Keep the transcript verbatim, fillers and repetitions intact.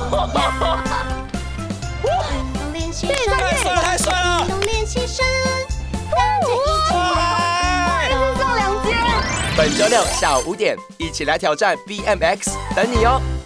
练习太帅了，太帅了！ 运动练习生，大家一起哇！ 送两件。 本周六下午五点，一起来挑战 B M X，等你哦。